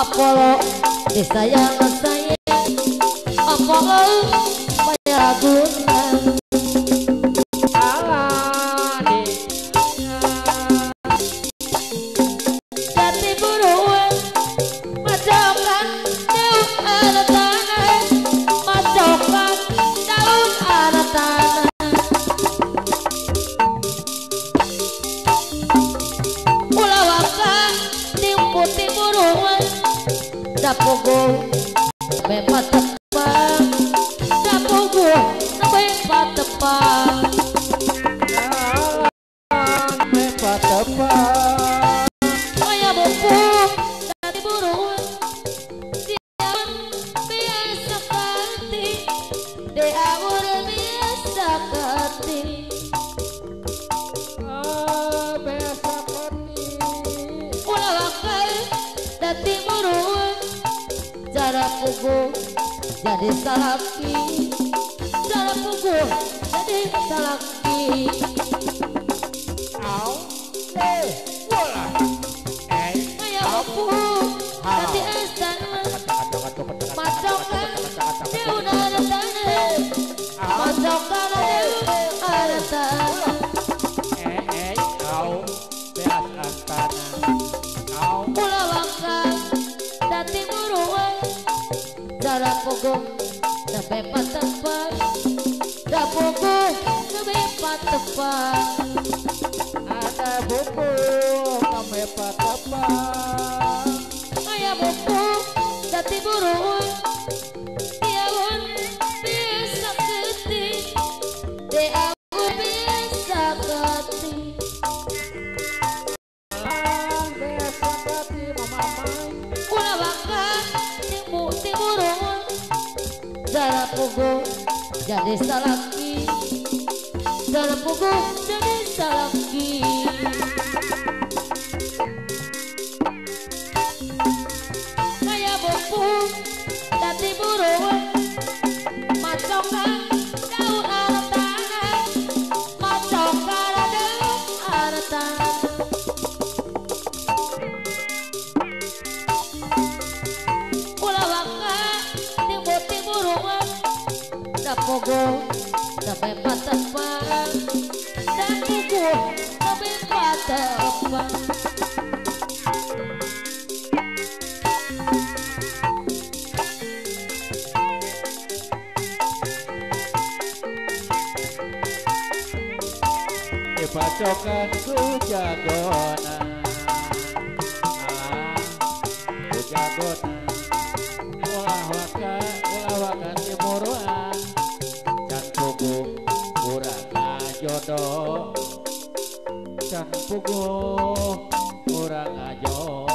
Apollo disayang sayang Apollo Mayaguna jati buruan macokan daun anak tanah macokan daun anak tanah ulawakan timputi buruan dapugo bepat tepang dapugo bepat tepang bepat tepang kaya buku dari buruan dia biasa kati dia biasa kati biasa kati ulawakan dari buruan cara pugu jadi salaki cara pugu jadi salaki au bola kaya pugu jadi esan macokan dia udah ada tanah macokan dia ada tanah au biasa tanah au ulawakan dari buruan cara pugu sampai patepang dapugu sampai patepang ada buku sampai patepang kaya buku dari buruan dia pun bisa keti dia pun bisa keti biasa kati mamamai ulawakan tiburuan cara pugu jadi salaki cara pugu jadi salaki kaya buku dari buruan macokan daun anak tanah macokan daun anak tanah ulawakan tiburuan dapugo sampai patepang dapugo sampai patepang dipacokan ku jagona ku jagona ulah timuruan can pugu urang jodoh can pugu urang jodoh